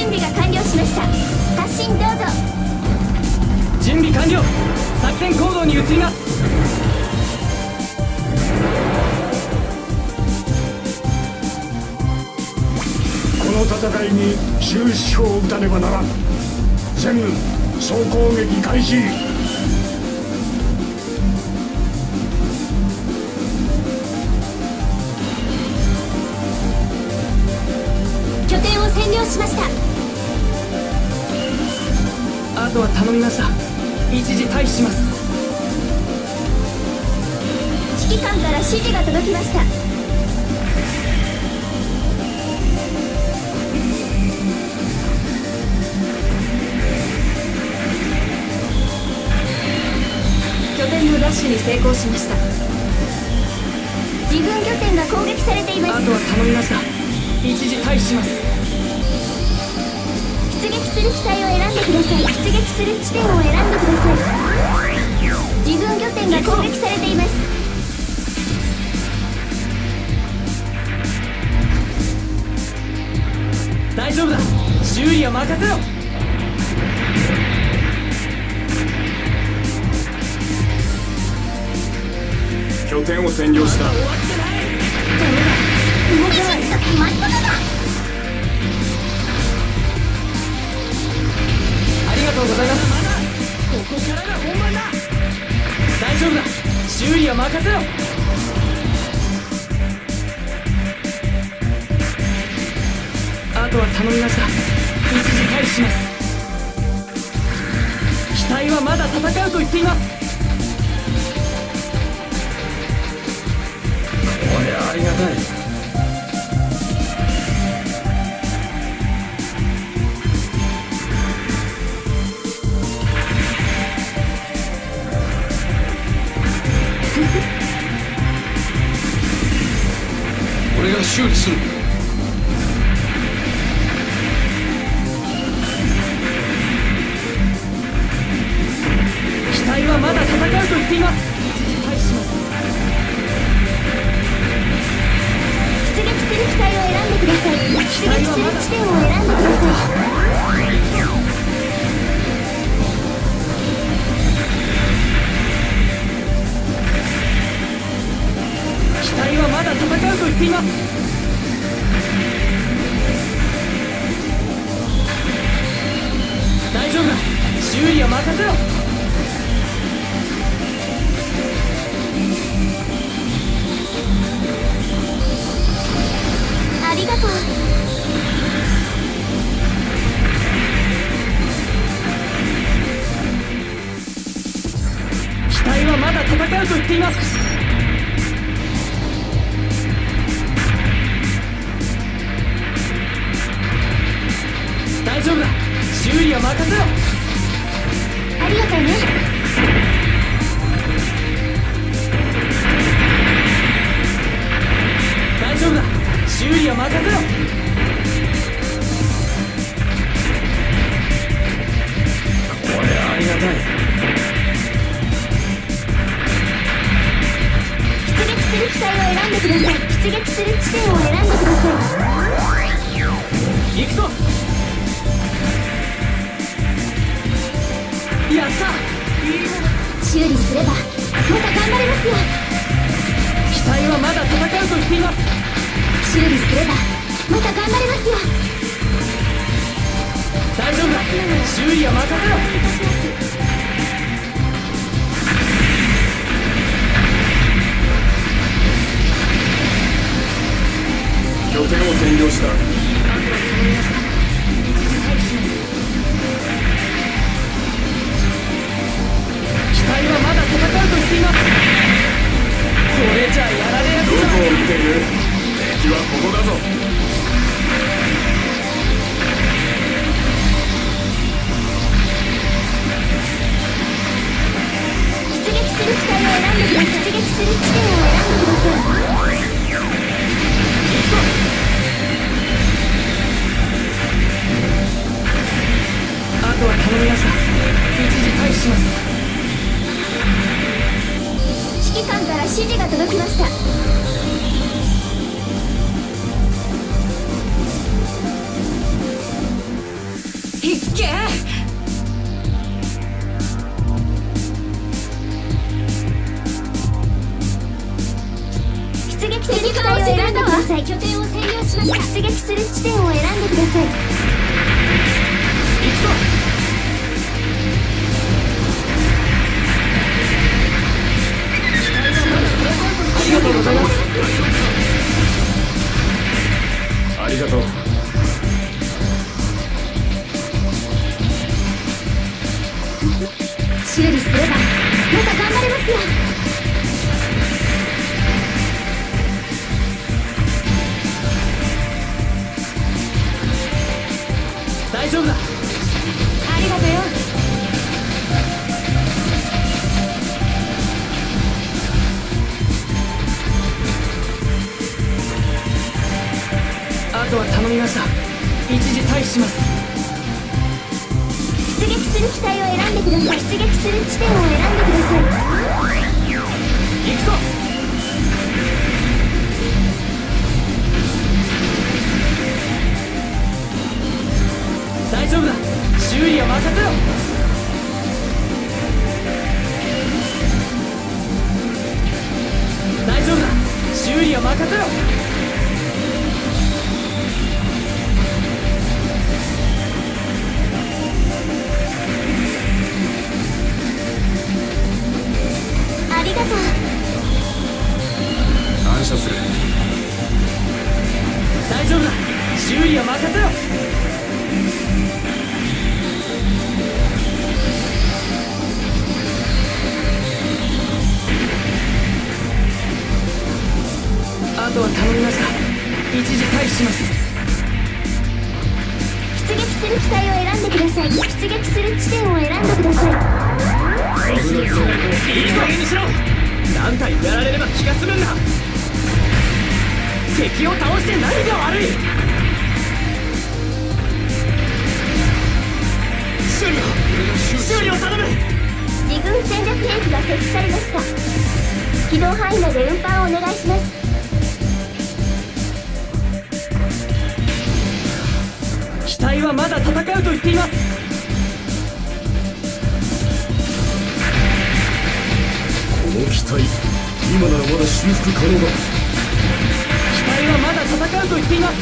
備が完了しました。発進どうぞ。 準備完了。作戦行動に移ります。 この戦いに終止符を打たねばならん。全軍総攻撃開始。 拠点を占領しました。 あとは頼みました。一時退避します。 指揮官から指示が届きました。 拠点の奪取に成功しました。 自軍拠点が攻撃されています。 あとは頼みました。一時退避します。 出撃する機体を選んでください。出撃する地点を選んでください。自軍拠点が攻撃されています。 大丈夫だ。修理は任せろ。 拠点を占領した。 終わってない。ダメだ。動かない。ありがとうございます。ここからが本番だ。大丈夫だ。修理は任せろ。あとは頼みました。一時退避します。機体はまだ戦うと言っています。これありがたい。 俺が修理する。 機体はまだ戦うと言っています。一時退避します。 出撃する機体を選んでください。出撃する地点を選んでください。 機体はまだ戦うと言っています。大丈夫だ。修理は任せろ。 ありがとう。 機体はまだ戦うと言っています。大丈夫だ。修理は任せろ。 ありがとうね。 大丈夫だ。修理は任せろ。これありがたい。 出撃する機体を選んでください。出撃する地点を選んでくださ行くぞ。やった。 い。修理すればまた頑張れますよ。 機体はまだ戦うと言っています。 修理すればまた頑張れますよ。 大丈夫だ。修理は任せろ。 拠点を占領した。 機体はまだ戦うと言っています。これじゃやられやすい。 どこを見ている。敵はここだぞ。 出撃する機体を選んでください。出撃する地点を選んでください。 あとは頼みました。一時退避します。 指揮官から指示が届きました。 けえ。 出撃する機体を選んでください。拠点を占領しました。出撃する地点を選んでください。 行くぞ。ありがとうございます。 ありがとう。 修理すればまた頑張れますよ。 大丈夫だ。 ありがとよ。 あとは頼みました。一時退避します。 出撃する機体を選んでください。出撃する地点を選んでください。 行くぞ。大丈夫だ。修理は任せろ。大丈夫だ。修理は任せろ。 ありがとう。 感謝する。 大丈夫だ。修理は任せろ。あとは頼みました。一時退避します。 出撃する機体を選んでください。出撃する地点を選んでください。 いい加減にしろ。何体やられれば気が済むんだ。敵を倒して何が悪い。修理を頼む。 自軍戦略兵器が設置されました。機動範囲内で運搬をお願いします。 機体はまだ戦うと言っています。 この機体、今ならまだ修復可能だ。 機体はまだ戦うと言っています。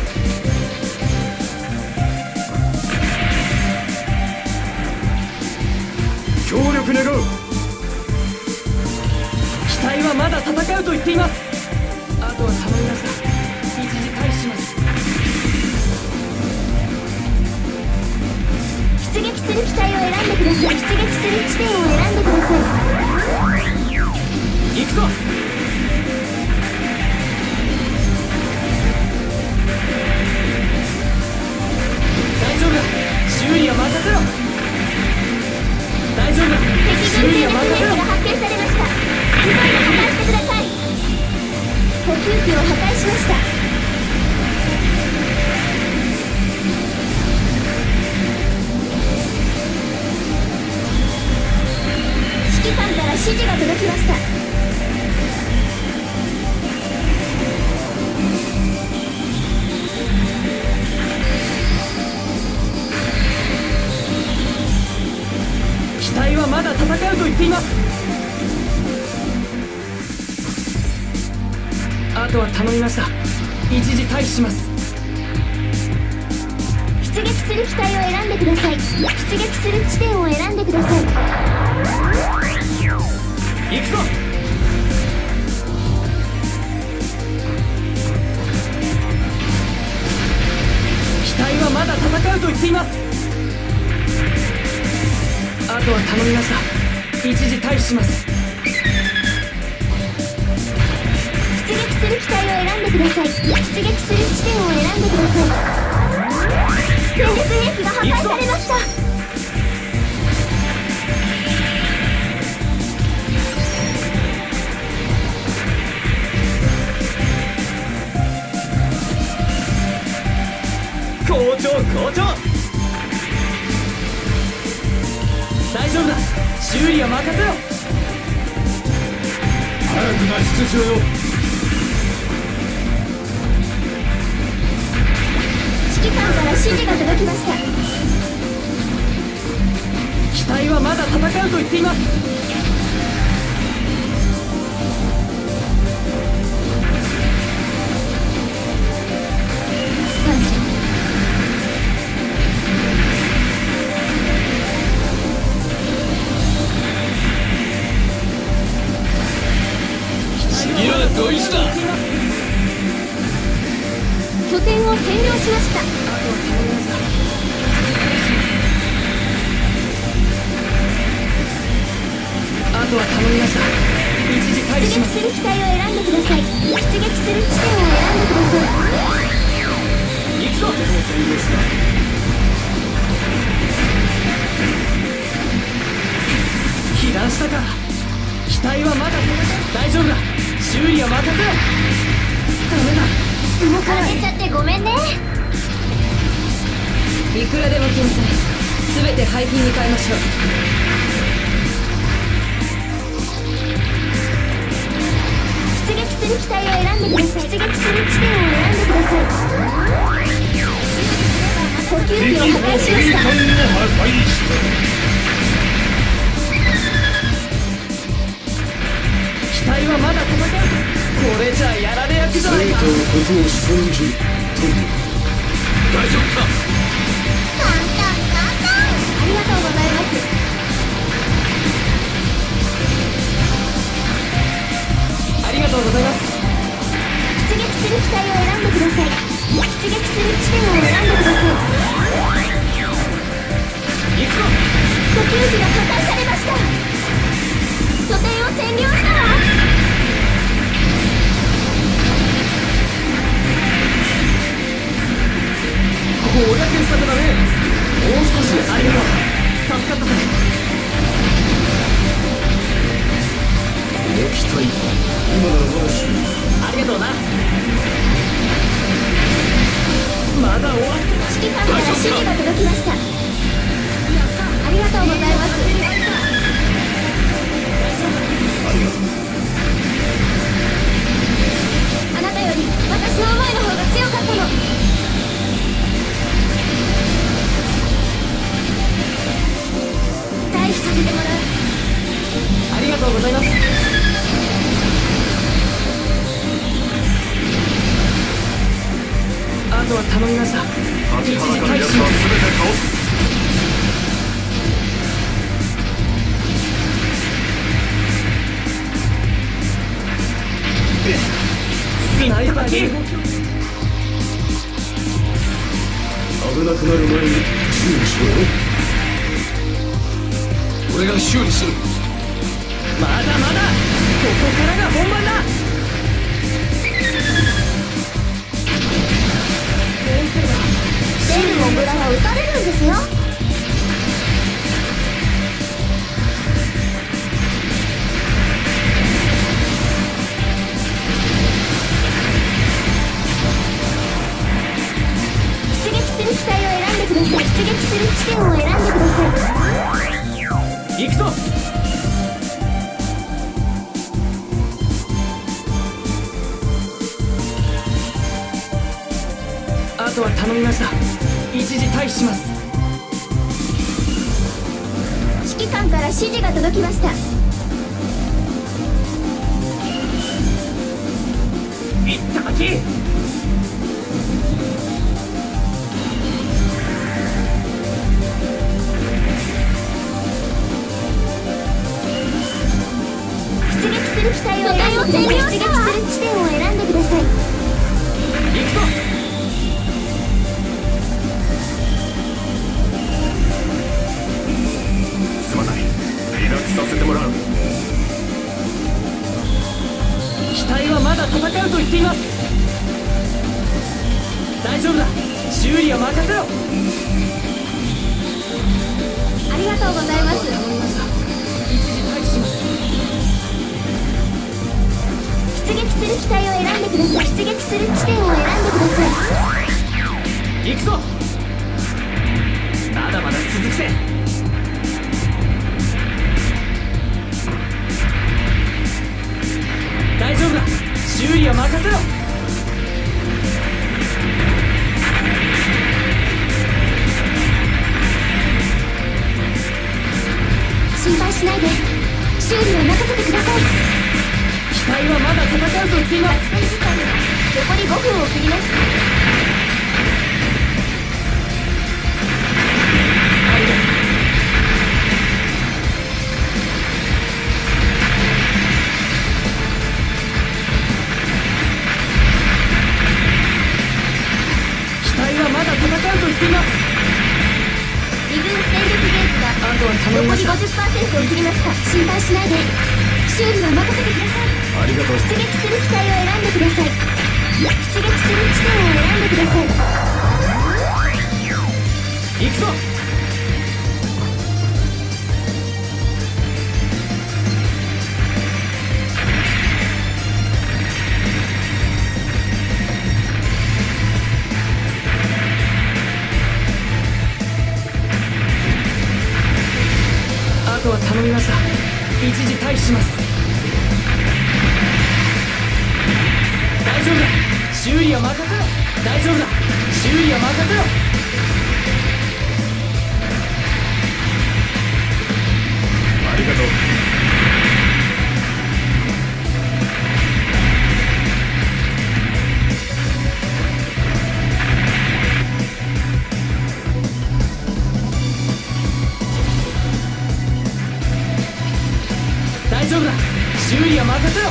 協力願う。 機体はまだ戦うと言っています。あとは頼みました。一時退避します。 出撃する機体を選んでください。出撃する地点を選んでください。 行くぞ。大丈夫だ。修理は任せろ。大丈夫だ。 敵修理軍戦略は任せろ。 兵器が発見されました。急いで破壊してください。補給機を破壊しました。指揮官から指示が届きました。 機体はまだ戦うと言っています。あとは頼みました。一時退避します。 出撃する機体を選んでください。出撃する地点を選んでください。 行くぞ。機体はまだ戦うと言っています。あとは頼みました。一時退避します。 出撃する機体を選んでください。出撃する地点を選んでください。戦略兵器が破壊されました。 好調好調。大丈夫だ。修理は任せろ。 早く脱出しろよ。 指揮官から指示が届きました。 うと言っています。 感謝。 次はドイツだ。 拠点を占領しました。 あとは頼みました。一時退避します。 出撃する機体を選んでください。出撃する地点を選んでください。 行くぞ。被弾したか。機体はまだ大丈夫だ。修理は任せろ。ダメだ、動かない。 負けちゃってごめんね。 いくらでも来なさい。全て廃品に変えましょう。 出撃する機体を選んでください。出撃する地点を選んでください。呼吸器を破壊しました。 機体はまだ戦う。これじゃやられ役じゃないか。 全てのことを信じという大丈夫か。 簡単簡単。ありがとうございます。 ありがとうございます。 出撃する機体を選んでください。出撃する地点を選んでください。 行くぞ。 呼吸器が破壊されました。拠点を占領したわ。 こりゃ傑作だね。もう少し。ありがとう、助かったぜ。 この機体今ならまだしありがとうな。まだ終わってない。 指揮官から指示が届きました。ありがとうございます。あなたより私の思いの方が強かったの。退避させてもらう。 ありがとうございます。あとは頼みました。一時退避します。スナイパーに危なくなる前に注意しろよ。 俺が修理する。 まだまだ、ここからが本番だ。 全部モグラは撃たれるんですよ。出撃する機体を選んでください。出撃する地点を選んでください。 行くぞ。あとは頼みました。一時退避します。 指揮官から指示が届きました。 いっただき。 出撃する機体を選んでください。出撃する地点を選んでください。 行くぞ。 すまない、離脱させてもらう。 機体はまだ戦うと言っています。大丈夫だ、修理は任せろ。 ありがとうございます。 一時退避します。 出撃する機体を選んでください。出撃する地点を選んでください。 行くぞ。まだまだ続くぜ。大丈夫だ、修理は任せろ。 心配ししないで修理は任せてください。 機体はまだ戦うと言っています。 残り5分を切ります。 ありがとう。機体はまだ戦うと言っています。 2軍戦力ゲージがあとは頼みま残りした。 50% を切りました。心配しないで修理は任せてください。 ありがとう。 出撃する機体を選んでください。出撃する地点を選んでください。 行くぞ。あとは頼みました。一時退避します。大丈夫だ、修理は任せろ。大丈夫だ、修理は任せろ。 ありがとう。 大丈夫だ、修理は任せろ。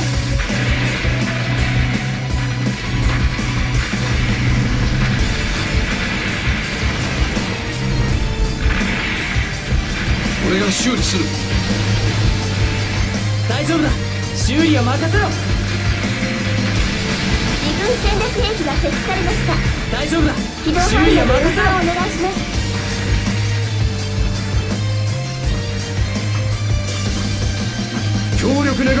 俺が修理する。 大丈夫だ、修理は任せろ。 2軍戦略兵器が設置されました。 大丈夫だ、 起動修範囲の分理は任せろ。 散をお願いします。 協力願う。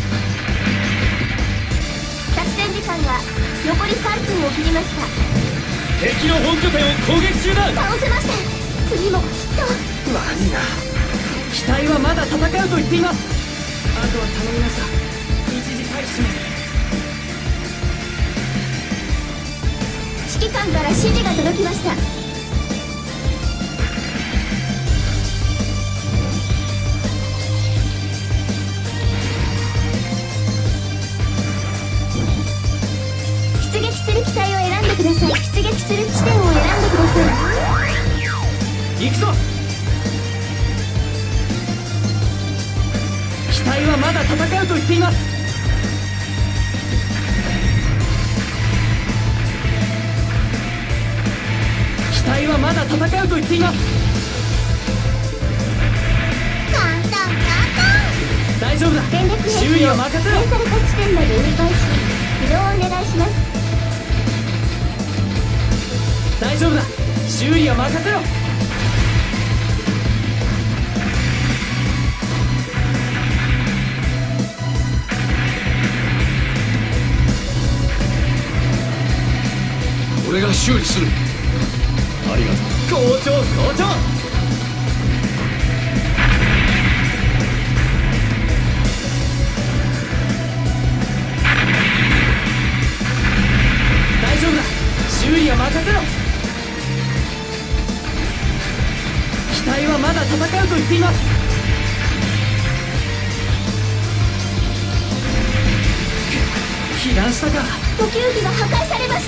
作戦時間が残り3分を切りました。 敵の本拠点を攻撃中だ。 倒せました。次もきっと。 悪いな。 機体はまだ戦うと言っています。あとは頼みました。一時退避します。 指揮官から指示が届きました。出撃する機体を選んでください。出撃する地点を選んでください。 行くぞ。機体はまだ戦うと言っています。機体はまだ戦うと言っています。 簡単。 大丈夫だ、 戦略兵修理器をは任せろ。 指定された地点まで折り返し起動をお願いします。 大丈夫だ、修理は任せろ。 俺が修理する。 ありがとう。 好調好調。大丈夫だ、修理は任せろ。機体はまだ戦うと言っています。被弾したか。 補給機が破壊されました。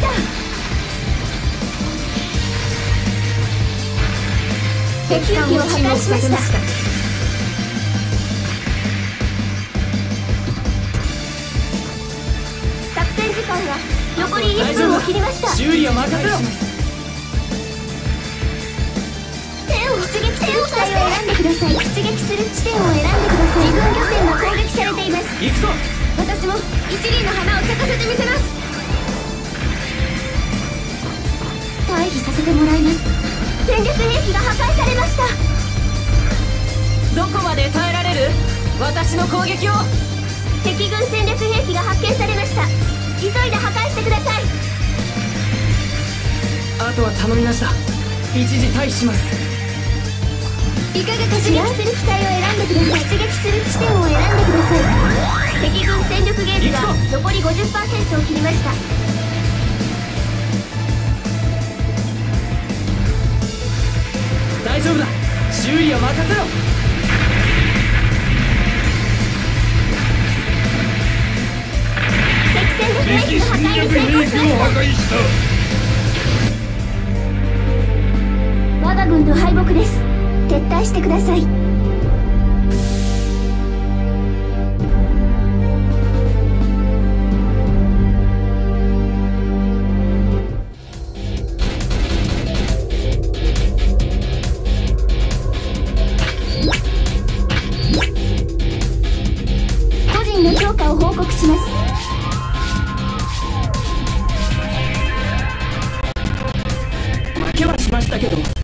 補給機を破壊しました。作戦時間が残り1分を切りました。 修理は任せろ。 出撃する機体を選んでください。出撃する地点を選んでください。自軍拠点が攻撃されています。 行くぞ。 私も一輪の花を咲かせてみせます。退避させてもらいます。戦略兵器が破壊されました。 どこまで耐えられる？私の攻撃を。 敵軍戦略兵器が発見されました。急いで破壊してください。 あとは頼みました。一時退避します。 いかがかしら。出撃する機体を選んでください。出撃する地点を選んでください。敵軍戦力ゲージが残り 50% を切りました。 大丈夫だ、修理は任せろ。 敵戦略兵器を破壊した。 我が軍の敗北です。撤退してください。個人の評価を報告します。 負けはしましたけど